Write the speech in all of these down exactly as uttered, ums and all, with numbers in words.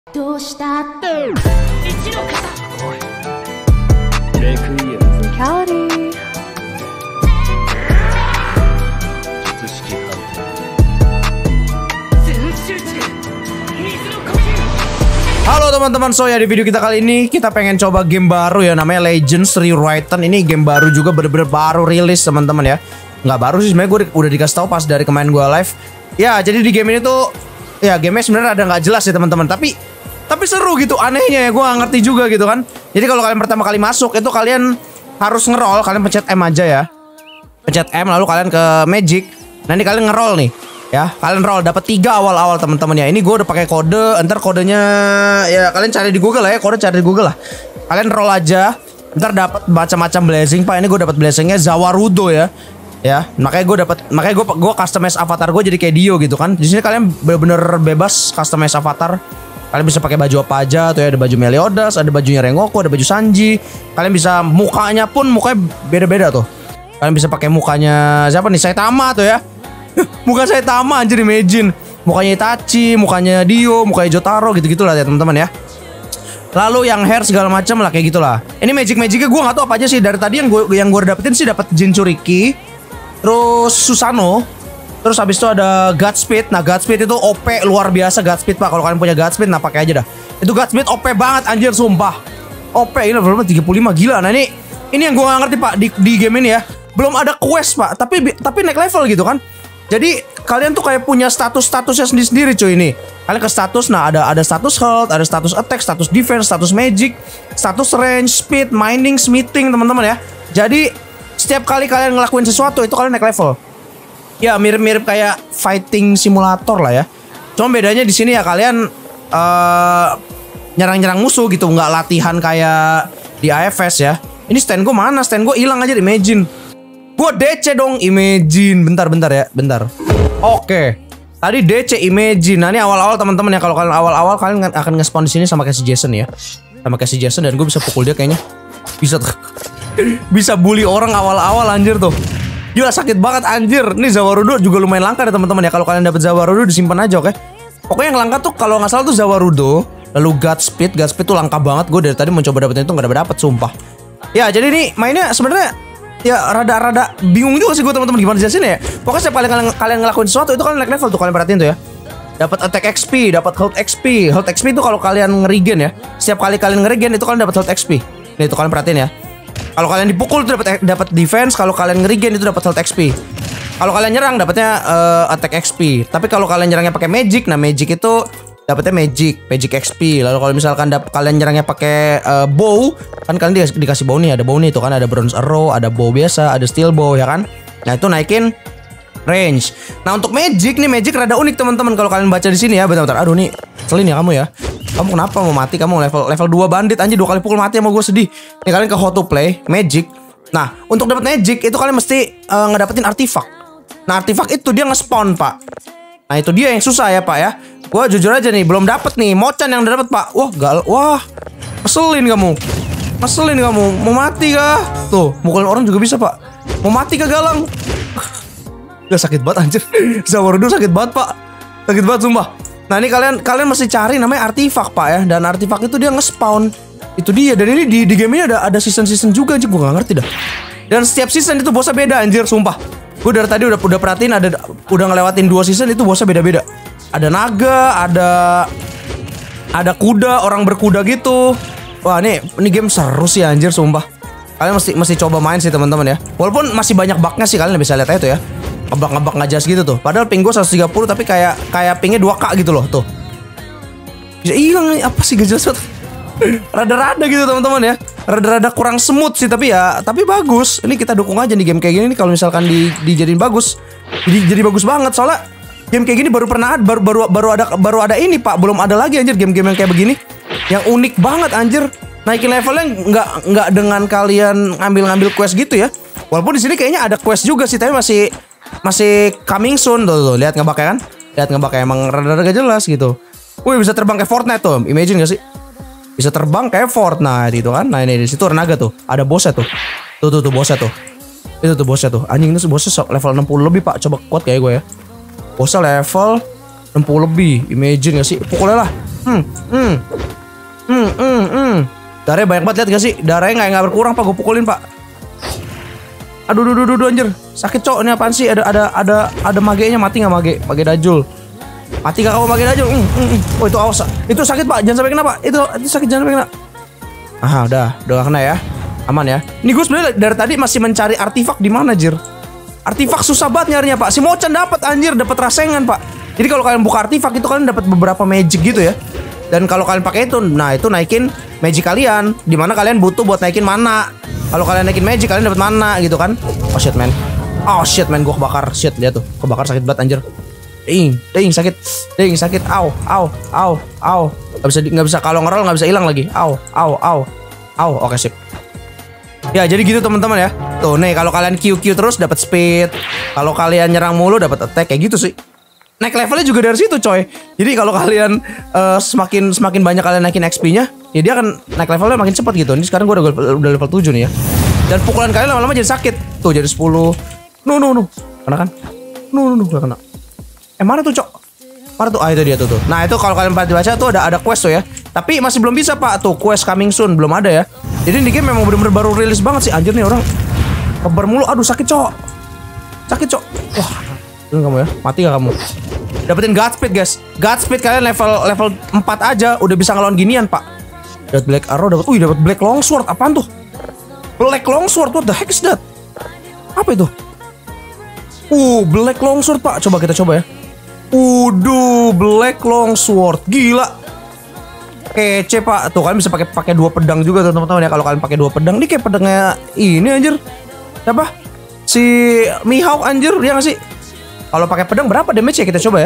どうしたって一の型レクイエムキャリー術式判全集中水の呼吸 Halo teman-teman, so ya di video kita kali ini kita pengen coba game baru ya, namanya Legends Rewritten. Ini game baru juga, bener-bener baru rilis teman-teman ya. Nggak baru sih sebenarnya, gue udah dikasih tahu pas dari kemarin gue live. Ya jadi di game ini tuh ya gamenya sebenarnya ada nggak jelas ya teman-teman, tapi tapi seru gitu, anehnya ya, gue nggak ngerti juga gitu kan. Jadi kalau kalian pertama kali masuk itu kalian harus ngerol, kalian pencet M aja ya, pencet M lalu kalian ke Magic. Nanti kalian ngerol nih. Ya, kalian roll dapat tiga awal-awal teman-teman ya. Ini gue udah pakai kode, ntar kodenya ya kalian cari di Google lah ya, kode cari di Google lah. Kalian roll aja, ntar dapat macam-macam blessing pak. Ini gue dapat blessingnya Zawarudo ya, ya. Makanya gue dapat, makanya gue gue customize avatar gue jadi kayak Dio gitu kan. Di sini kalian bener-bener bebas customize avatar. Kalian bisa pakai baju apa aja tuh ya, ada baju Meliodas, ada bajunya Rengoku, ada baju Sanji. Kalian bisa mukanya pun mukanya beda-beda tuh. Kalian bisa pakai mukanya siapa nih? Saitama tuh ya. Muka saya Tama anjir, imagine. Mukanya Itachi, mukanya Dio, mukanya Jotaro gitu-gitu lah ya teman-teman ya. Lalu yang hair segala macam lah kayak gitulah. Ini magic-magicnya gue nggak tahu apa aja sih. Dari tadi yang gue yang gue dapetin sih dapat Jinchuriki, terus Susanoo, terus habis itu ada Godspeed. Nah Godspeed itu O P luar biasa Godspeed pak. Kalau kalian punya Godspeed, nah pakai aja dah. Itu Godspeed O P banget anjir, sumpah. O P ini berapa? tiga puluh lima gila. Nah ini ini yang gue nggak ngerti pak di, di game ini ya. Belum ada quest pak, tapi tapi naik level gitu kan. Jadi kalian tuh kayak punya status-statusnya sendiri-sendiri cuy ini. Kalian ke status, nah ada ada status health, ada status attack, status defense, status magic, status range, speed, mining, smithing teman-teman ya. Jadi setiap kali kalian ngelakuin sesuatu itu kalian naik level. Ya mirip-mirip kayak fighting simulator lah ya. Cuma bedanya di sini ya kalian uh, nyerang-nyerang musuh gitu, nggak latihan kayak di A F S ya. Ini stand gue mana? Stand gue hilang aja, imagine. Gue D C dong, imagine. Bentar-bentar ya, bentar. Oke. Tadi D C imagine. Nah, ini awal-awal teman-teman ya. Kalau kalian awal-awal kalian akan nge-spawn di sini sama kayak si Jason ya. Sama kayak si Jason, dan gue bisa pukul dia kayaknya. Bisa tuh. Bisa bully orang awal-awal anjir tuh. Gila sakit banget anjir. Ini Zawarudo juga lumayan langka ya teman-teman ya. Kalau kalian dapat Zawarudo disimpan aja, oke. Pokoknya yang langka tuh kalau nggak salah tuh Zawarudo, lalu Godspeed. Godspeed tuh langka banget. Gue dari tadi mencoba dapetin itu nggak dapet-dapet, sumpah. Ya, jadi nih mainnya sebenarnya ya rada-rada bingung juga sih gue teman-teman, gimana jelasin ya. Pokoknya setiap kali kalian, kalian ngelakuin sesuatu itu kalian naik level tuh, kalian perhatiin tuh ya. Dapat attack X P, dapat health X P. Health X P itu kalau kalian ngerigen ya. Setiap kali kalian ngerigen itu kalian dapat health X P. Nih itu kalian perhatiin ya. Kalau kalian dipukul itu dapat dapat defense, kalau kalian ngerigen itu dapat health X P. Kalau kalian nyerang dapatnya uh, attack X P. Tapi kalau kalian nyerangnya pakai magic, nah magic itu dapatnya magic, magic X P. Lalu kalau misalkan dap kalian nyerangnya pakai uh, bow, kan kalian di dikasih bow nih, ada bow nih tuh kan, ada bronze arrow, ada bow biasa, ada steel bow ya kan. Nah, itu naikin range. Nah, untuk magic nih, magic rada unik teman-teman kalau kalian baca di sini ya. Bentar-bentar. Aduh nih, selin ya kamu ya. Kamu kenapa mau mati? Kamu level level dua bandit anjir, dua kali pukul mati sama gue, sedih. Nih kalian ke how to play magic. Nah, untuk dapat magic itu kalian mesti uh, ngedapetin artifak. Nah, artifak itu dia nge-spawn, Pak. Nah, itu dia yang susah ya, Pak ya. Gua jujur aja nih, belum dapet nih. Mocan yang udah dapet pak. Wah gal, wah, ngeselin kamu, ngeselin kamu. Mau mati kah? Tuh, mukulin orang juga bisa pak. Mau mati kah Galang? Udah sakit banget anjir. Zawarudo sakit banget pak, sakit banget sumpah. Nah ini kalian kalian mesti cari namanya artifak pak ya. Dan artifak itu dia nge-spawn. Itu dia. Dan ini di, di game ini ada ada season-season juga anjir. Gue gak ngerti dah. Dan setiap season itu bosnya beda anjir, sumpah. Gue dari tadi udah udah perhatiin, ada udah ngelewatin dua season itu bosnya beda-beda. Ada naga, ada ada kuda, orang berkuda gitu. Wah, ini ini game seru sih anjir, sumpah. Kalian mesti mesti coba main sih teman-teman ya. Walaupun masih banyak bugnya sih, kalian bisa lihat aja tuh ya. Ngebug-ngebug nggak jelas gitu tuh. Padahal ping gue seratus tiga puluh tapi kayak kayak pingnya dua K gitu loh tuh. Bisa hilang nih, apa sih gak jelas banget. Rada-rada gitu teman-teman ya. Rada-rada kurang smooth sih, tapi ya tapi bagus. Ini kita dukung aja nih game kayak gini nih, kalau misalkan di dijadiin bagus. Jadi jadi bagus banget soalnya game kayak gini baru pernah baru baru baru ada baru ada ini pak, belum ada lagi anjir game-game yang kayak begini, yang unik banget anjir. Naikin levelnya nggak nggak dengan kalian ngambil-ngambil quest gitu ya. Walaupun di sini kayaknya ada quest juga sih, tapi masih masih coming soon tuh, tuh. Lihat ngebaknya kan, lihat ngebaknya emang rada-rada gak jelas gitu. Wih bisa terbang kayak Fortnite tuh, imagine gak sih? Bisa terbang kayak Fortnite itu kan. Nah ini di situ ada naga tuh, ada bosnya tuh, tuh tuh tuh bosnya tuh, itu tuh bosnya tuh. Anjing itu bosnya level enam puluh lebih pak, coba kuat kayak gue ya. Bosnya level enam puluh lebih, imagine gak sih? Pukulnya lah. Hmm, hmm. Hmm, hmm, hmm. Darahnya banyak banget, lihat gak sih? Darahnya nggak nggak berkurang pak, gue pukulin pak. Aduh, aduh, aduh, aduh, anjir. Sakit cok, ini apaan sih? Ada ada ada ada magenya, mati nggak mage? Mage dajul. Mati gak kamu mage dajul? Hmm, hmm, hmm. Oh itu awas. Itu sakit pak, jangan sampai kena pak. Itu itu sakit, jangan sampai kena. Ah udah, udah gak kena ya. Aman ya. Ini gue sebenarnya dari tadi masih mencari artifak di mana, jir. Artifak susah banget nyarinya pak. Si Mochan dapat anjir, dapat rasengan pak. Jadi kalau kalian buka artifak itu kalian dapat beberapa magic gitu ya. Dan kalau kalian pakai itu, nah itu naikin magic kalian. Dimana kalian butuh buat naikin mana. Kalau kalian naikin magic kalian dapat mana gitu kan. Oh shit man. Oh shit man, gue kebakar. Shit, lihat tuh, kebakar sakit banget anjir. Ding, ding sakit, ding sakit. Au, au, au, au. Gak bisa, nggak bisa kalau ngerol nggak bisa hilang lagi. Au, au, au, au. Oke sip. Ya jadi gitu teman-teman ya. Tuh nih kalau kalian Q Q terus dapat speed. Kalau kalian nyerang mulu dapat attack kayak gitu sih. Naik levelnya juga dari situ coy. Jadi kalau kalian uh, semakin semakin banyak kalian naikin X P-nya, ya dia akan naik levelnya makin cepat gitu. Ini sekarang gue udah, udah level tujuh nih ya. Dan pukulan kalian lama-lama jadi sakit. Tuh jadi sepuluh. No no no. Kena kan? No no no gak kena. Eh mana tuh cok? Mana tuh? Ah itu dia tuh tuh. Nah itu kalau kalian baca tuh ada ada quest tuh ya. Tapi masih belum bisa pak. Tuh quest coming soon belum ada ya. Jadi ini game memang bener-bener baru rilis banget sih. Anjir nih orang kebar mulu. Aduh sakit cok. Sakit cok. Wah. Ini kamu ya. Mati gak kamu? Dapetin Godspeed guys. Godspeed kalian level level empat aja udah bisa ngelawan ginian pak. Dapat Black Arrow, dapat. Wih dapat Black Longsword. Apaan tuh? Black Longsword. What the heck is that? Apa itu? Uh Black Longsword pak. Coba kita coba ya. Uduh Black Longsword. Gila. Kece pak. Tuh kalian bisa pakai pakai dua pedang juga tuh teman-teman ya. Kalau kalian pakai dua pedang, ini kayak pedangnya ini anjir. Siapa? Si Mihawk anjir, dia nggak sih? Kalau pakai pedang berapa damage ya, kita coba ya.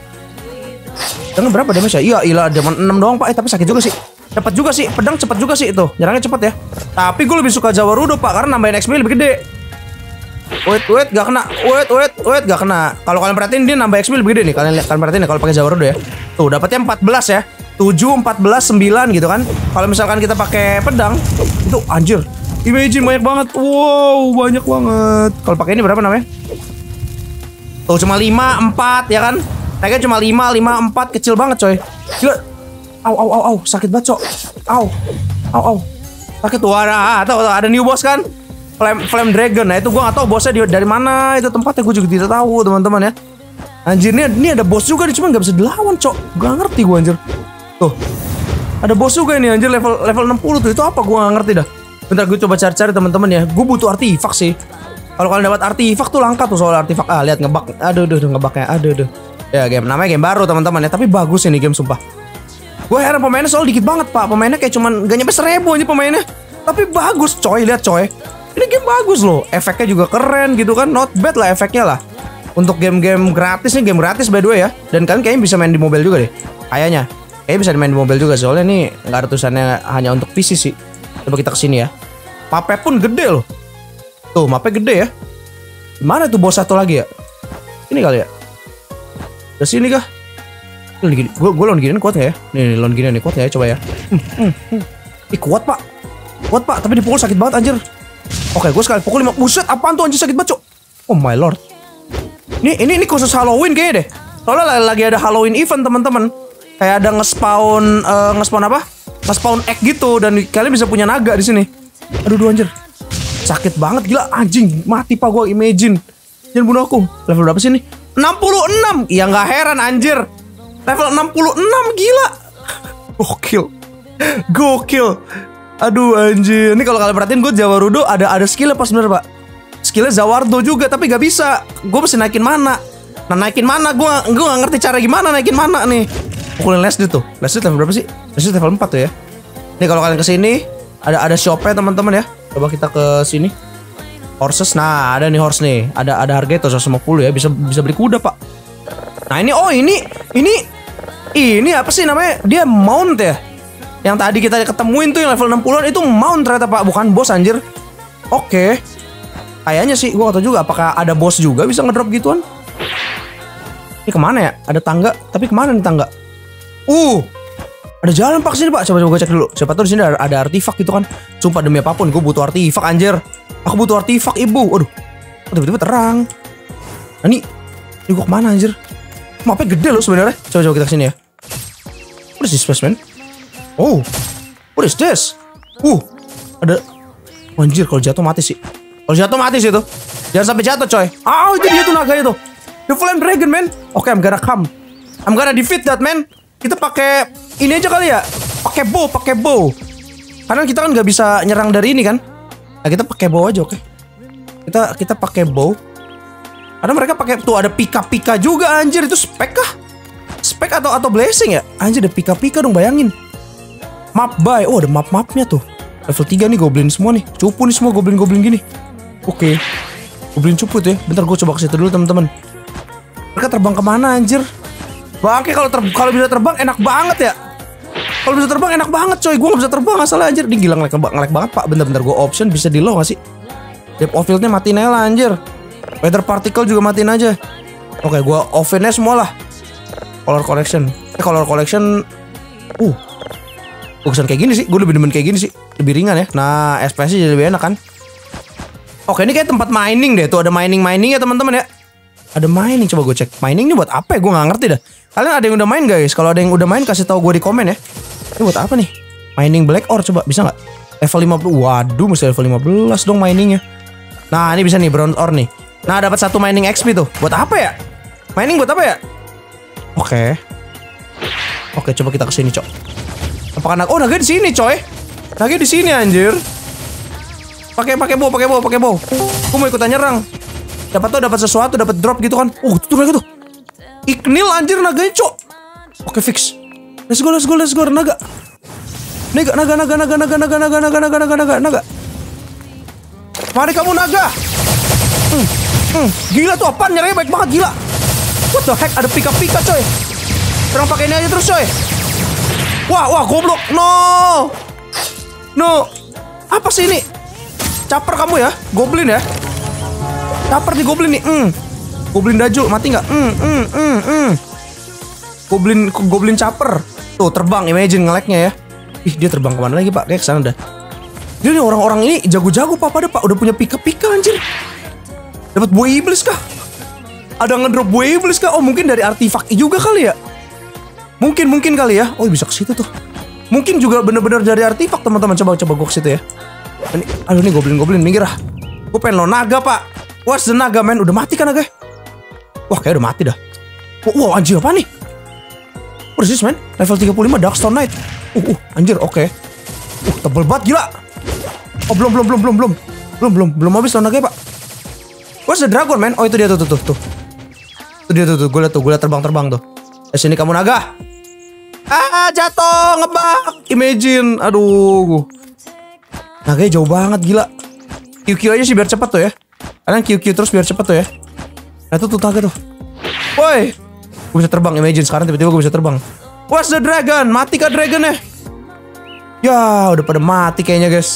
Pedang berapa damage ya? Iya, iya cuma enam doang pak. Eh tapi sakit juga sih. Cepat juga sih, pedang cepat juga sih itu. Nyerangnya cepat ya. Tapi gue lebih suka Zawarudo pak karena nambahin X P lebih gede. Wait, wait, gak kena. Wait, wait, wait, gak kena. Kalau kalian perhatiin dia nambah X P lebih gede nih. Kalian lihat, kalian perhatiin ya kalau pakai Zawarudo ya. Tuh, dapatnya empat belas ya. tujuh, empat belas, sembilan gitu kan. Kalau misalkan kita pakai pedang, itu anjir. Imagine banyak banget. Wow, banyak banget. Kalau pakai ini berapa namanya? Tuh cuma lima, empat ya kan. Naiknya cuma lima, lima, empat. Kecil banget coy. Gila. Au, au, au, au. Sakit banget cok. Au. Au, au. Sakit tuh. Ada, ada, ada new boss kan. Flame, Flame Dragon. Nah itu gue gak tahu bosnya di, dari mana. Itu tempatnya gue juga tidak tahu teman-teman ya. Anjir ini, ini ada bos juga nih. Cuma gak bisa dilawan cok. Gak ngerti gue anjir. Tuh. Ada bos juga ini anjir level level enam puluh tuh. Itu apa gue gak ngerti dah. Bentar gue coba cari-cari teman-teman ya. Gue butuh artifak sih. Kalau kalian dapat artifak tuh langka tuh soal artifak. Ah lihat ngebug. Aduh aduh ngebugnya. Aduh aduh. Ya game namanya game baru teman-teman ya. Tapi bagus ini game sumpah. Gue heran pemainnya soal dikit banget pak. Pemainnya kayak cuman gak nyampe seribu aja pemainnya. Tapi bagus coy. Lihat coy. Ini game bagus loh. Efeknya juga keren gitu kan. Not bad lah efeknya lah. Untuk game-game gratis nih. Game gratis by the way ya. Dan kalian kayaknya bisa main di mobile juga deh. Kayaknya. Kayaknya bisa main di mobile juga. Soalnya nih gak ada tulisannya hanya untuk P C sih. Coba kita kesini ya. Mapnya pun gede loh. Tuh mapnya gede ya. Mana tuh bos satu lagi ya? Ini kali ya. Ke sini kah? Gue gue lawan ginian kuat gak ya? Nih, nih lawan ginian nih kuat gak ya? Coba ya. Hmm, hmm, hmm. Ih kuat pak. Kuat pak. Tapi dipukul sakit banget anjir. Oke gue sekali pukul lima. Buset apaan tuh anjir sakit banget cok. Oh my lord. Ini ini ini khusus Halloween kayaknya deh. Soalnya lagi ada Halloween event teman-teman. Kayak ada nge-spawn uh, nge-spawn apa? Nge-spawn egg gitu. Dan kalian bisa punya naga di sini. Aduh aduh anjir. Sakit banget gila anjing. Mati pak gue imagine. Jangan bunuh aku. Level berapa sih ini? enam puluh enam. Ya nggak heran anjir. Level enam puluh enam gila. Gokil. Gokil. Aduh anjir. Ini kalau kalian perhatiin gue Zawarudo ada ada skillnya pas bener pak. Skillnya Zawardo juga tapi gak bisa. Gue mesti naikin mana. Nah naikin mana gue gue gak ngerti cara gimana naikin mana nih. Pukulin Leslie tuh. Leslie level berapa sih? Leslie level empat tuh ya. Nih kalau kalian kesini ada ada shopnya teman-teman ya. Coba kita ke sini. Horses. Nah, ada nih horse nih. Ada ada harganya tuh seratus lima puluh ya. Bisa bisa beli kuda, Pak. Nah, ini oh ini ini ini apa sih namanya? Dia mount ya. Yang tadi kita ketemuin tuh yang level enam puluhan itu mount ternyata, Pak. Bukan bos anjir. Oke. Kayaknya sih gua gak tahu juga apakah ada bos juga bisa ngedrop gituan. Ini kemana ya? Ada tangga, tapi kemana nih tangga? Uh. Ada jalan pak sini pak. Coba coba gue cek dulu. Siapa tahu di sini ada, ada artifak gitu kan. Sumpah demi apapun gue butuh artifak anjir. Aku butuh artifak ibu. Aduh. Tiba-tiba terang. Nah ini. Ini gue kemana anjir? Mapnya gede loh sebenarnya. Coba coba kita kesini ya. Udah is this place, man? Oh, what is this? Uh, ada. Anjir, kalau jatuh mati sih. Kalau jatuh mati sih itu. Jangan sampai jatuh, coy. Ah, oh, itu dia tuh naga itu. The Flame Dragon, man. Oke, okay, I'm gonna come. I'm gonna defeat that, man. Kita pakai ini aja kali ya. Pakai bow, pakai bow. Karena kita kan nggak bisa nyerang dari ini kan. Nah, kita pakai bow aja, oke. Okay? Kita kita pakai bow. Karena mereka pakai tuh ada pika-pika juga, anjir. Itu spek kah? Spek atau atau blessing ya? Anjir, ada pika-pika dong, bayangin. Map buy. Oh, ada map-mapnya tuh. Level tiga nih goblin semua nih. Cupu nih semua goblin-goblin gini. Oke. Okay. Goblin cupu tuh ya. Bentar gue coba ke situ dulu, teman-teman. Mereka terbang kemana, anjir? Bangke, kalau ter kalau bisa terbang enak banget ya. Kalau bisa terbang enak banget, coy. Gue gak bisa terbang asalnya, anjir. Ini gila ngelek, ngelek banget, Pak. Bentar-bentar gue option bisa di low gak sih? Depth of field-nya matiin aja lah, anjir. Weather particle juga matiin aja. Oke, gue off-nya semua lah. Color collection. Eh, color collection. Uh. Bagusan kayak gini sih. Gue lebih demen kayak gini sih. Lebih ringan ya. Nah, S P S jadi lebih enak kan. Oke, ini kayak tempat mining deh. Tuh ada mining-mining ya, teman-teman ya. Ada mining, coba gue cek. Mining ini buat apa ya? Gue gak ngerti dah. Kalian ada yang udah main guys? Kalau ada yang udah main kasih tahu gue di komen ya. Ini buat apa nih? Mining black ore coba bisa nggak? Level lima puluh. Waduh, mesti level lima belas dong miningnya. Nah, ini bisa nih bronze ore nih. Nah, dapat satu mining X P tuh. Buat apa ya? Mining buat apa ya? Oke. Oke, coba kita kesini, cok. Apakah naga? Oh, naga di sini, coy. Naga di sini, anjir. Pakai pakai bow, pakai bow, pakai bow. Gue mau ikutan nyerang. Dapat tuh, dapat sesuatu, dapat drop gitu kan. Oh, tuh naga tuh. Ignil anjir naganya, cok. Oke, fix. Let's go, let's go, let's go, naga. Naga, naga, naga, naga, naga, naga, naga, naga, naga, naga, naga, naga. Mari kamu naga. Hmm, hmm. Gila tuh apaan, nyerangnya baik banget, gila. What the heck, ada pika-pika, coy. Serang pakai ini aja terus, coy. Wah, wah, goblok. No. No. Apa sih ini? Caper kamu ya, goblin ya. Caper di goblin nih. Hmm. Goblin daju, mati nggak? Hmm, hmm, hmm, hmm. Goblin, goblin caper. Tuh terbang, imagine ngeleknya ya. Ih, dia terbang kemana lagi, Pak? Kayak kesana dah. Jadi orang-orang ini jago-jago, Pak, pada Pak. Udah punya pika-pika, anjir. Dapat buah iblis kah? Ada ngedrop buah iblis kah? Oh, mungkin dari artifak juga kali ya. Mungkin, mungkin kali ya. Oh, bisa ke situ tuh. Mungkin juga bener-bener dari artifak, teman-teman. Coba, coba gue ke situ ya. Ini, aduh, nih goblin-goblin, minggir ah. Gue pengen lo naga, Pak. What's the naga, man? Udah mati kan naga? Wah, kayak udah mati dah. Wow, wow, anjir apa nih? What is this, man? Level tiga puluh lima Darkstone Knight. Uh, uh, anjir, oke. Okay. Uh, tebel banget, gila. Oh, belum, belum, belum, belum, belum. Belum, belum, belum habis lo naga, Pak. Where's the dragon, man? Oh, itu dia tuh, tuh, tuh, tuh. Itu dia tuh, tuh. Gue liat tuh, gue liat terbang-terbang tuh. Eh, sini kamu naga. Ah, jatuh, ngebak. Imagine, aduh. Naganya jauh banget, gila. Q Q aja sih biar cepet tuh ya. Kalian Q Q terus biar cepet tuh ya. Nah, tuh, tuh, naga tuh. Woi. Gue bisa terbang, imagine. Sekarang tiba-tiba gue bisa terbang. Where's the dragon? Mati kah dragonnya? Ya, udah pada mati kayaknya, guys.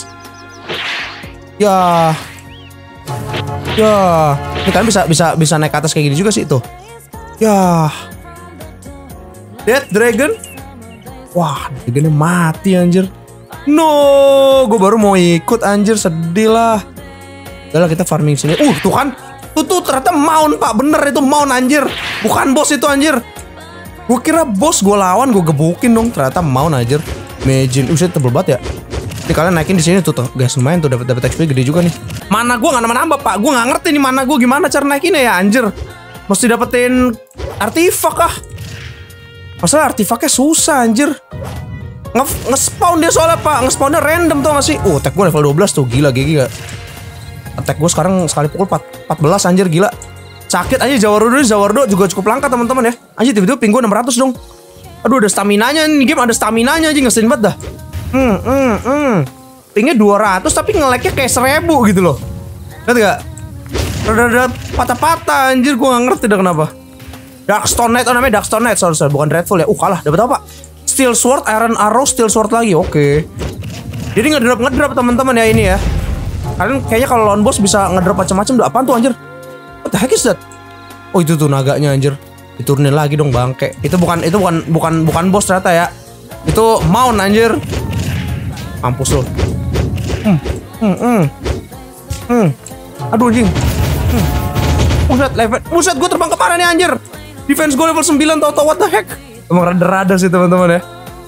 Ya. Ya. Ini kan bisa bisa bisa naik ke atas kayak gini juga sih tuh. Ya. Dead dragon. Wah, dragonnya mati anjir. No, gue baru mau ikut anjir, sedih lah. Udah lah, kita farming sini. Uh, tuh kan. Tuh tuh ternyata mount, Pak. Bener itu mount anjir. Bukan bos itu anjir. Gue kira bos gue lawan, gue gebukin dong. Ternyata mount anjir. Imagine, uset tebel banget ya. Ini kalian naikin di sini tuh tuh. Guys, lumayan tuh dapat dapat X P gede juga nih. Mana gue nggak nambah-nambah, Pak. Gue nggak ngerti nih mana gue gimana cara naikinnya ya anjir. Mesti dapetin artifak kah? Masalah artifaknya susah anjir. Nge-spawn dia soalnya, Pak. Nge-spawnnya random tuh gak sih? Uh, attack gue level dua belas tuh. Gila, gila. Attack gue sekarang sekali pukul empat belas anjir, gila. Sakit aja Zawardo. Zawardo juga cukup langka, teman-teman ya. Anjir, tiba-tiba ping gue enam ratus dong. Aduh, ada staminanya nih game, ada staminanya aja, ngeselin banget dah. Hmm, hmm, hmm. Pingnya dua ratus tapi ngeleknya kayak seribu gitu loh. Lihat gak? Rada-rada patah-patah anjir, gue gak ngerti dah kenapa. Darkstone Knight, oh namanya Darkstone Knight, sorry, sorry, bukan Dreadful ya. Uh, kalah, dapat apa? Steel Sword, Iron Arrow, Steel Sword lagi, oke. Okay. Jadi ngedrop ngedrop teman-teman ya ini ya. Kalian kayaknya kalau lawan bos bisa ngedrop macam-macam. Tuh apaan tuh anjir? What the heck is that? Oh itu tuh naganya anjir. Diturunin lagi dong bangke. Itu bukan itu bukan bukan bukan bos ternyata ya. Itu mount anjir. Mampus lo. Hmm, hmm, hmm, hmm. Aduh anjing. Hmm. Buset level. Buset gue terbang kemana nih anjir? Defense gue level sembilan tau-tau what the heck. Emang rada-rada sih teman-teman ya.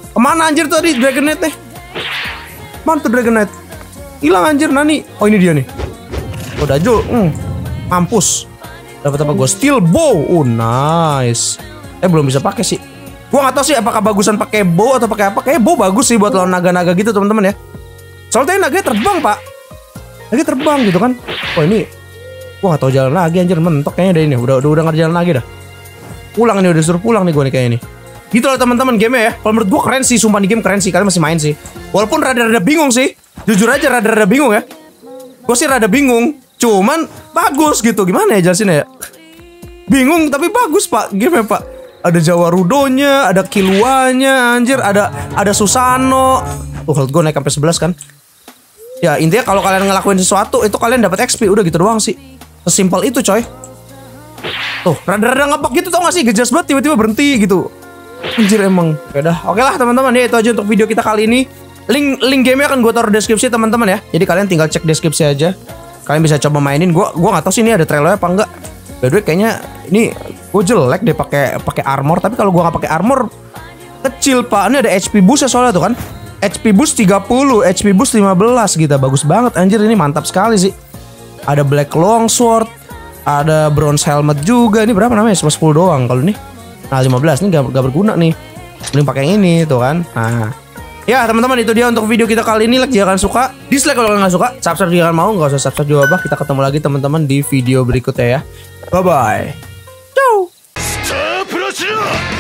Kemana anjir tadi Dragon Knight nih? Mana tuh Dragon Knight? Hilang anjir Nani. Oh ini dia nih. Oh Dajul. Hmm. Mampus. Dapat apa gue? Steel bow. Oh nice. Eh belum bisa pakai sih. Gua nggak tahu sih apakah bagusan pakai bow atau pakai apa. Kayak bow bagus sih buat lawan naga-naga gitu teman-teman ya. Soalnya naga terbang pak. Naga terbang gitu kan. Oh ini. Gua nggak tahu jalan lagi anjir, mentok kayaknya deh ini. Udah udah udah nggak jalan lagi dah. Pulang nih, udah suruh pulang nih gue nih kayaknya nih. Gitu loh teman-teman game ya. Kalau menurut gue keren sih, sumpah nih game keren sih. Kalian masih main sih. Walaupun rada-rada bingung sih. Jujur aja rada-rada bingung ya. Gue sih rada bingung. Cuman bagus gitu. Gimana ya jelasinnya ya? Bingung tapi bagus pak game ya pak. Ada Jawa Rudonya, ada Killuanya, anjir, ada ada Susano. Tuh health gue naik sampai sebelas kan. Ya intinya kalau kalian ngelakuin sesuatu itu kalian dapat X P, udah gitu doang sih. Sesimpel itu coy. Tuh, rada-rada ngebug gitu tau gak sih? Gejas banget tiba-tiba berhenti gitu. Anjir emang. Ya udah, oke lah teman-teman ya, itu aja untuk video kita kali ini. Link link gamenya akan gue taruh di deskripsi teman-teman ya. Jadi kalian tinggal cek deskripsi aja. Kalian bisa coba mainin. Gue gua nggak tahu sih ini ada trailernya apa enggak. By the way kayaknya ini gue jelek deh pakai pakai armor. Tapi kalau gue nggak pakai armor kecil pak. Ini ada H P boost ya soalnya tuh kan. H P boost tiga puluh, H P boost lima belas gitu. Bagus banget anjir, ini mantap sekali sih. Ada black longsword, ada bronze helmet juga. Ini berapa namanya? Cuma sepuluh doang kalau ini. Nah lima belas ini gak, gak berguna nih. Mending pakai yang ini tuh kan. Nah. Ya teman-teman itu dia untuk video kita kali ini. Like jika kalian suka, dislike kalau kalian gak suka, subscribe jika kalian mau, gak usah subscribe juga bah. Kita ketemu lagi teman-teman di video berikutnya ya. Bye bye. Ciao.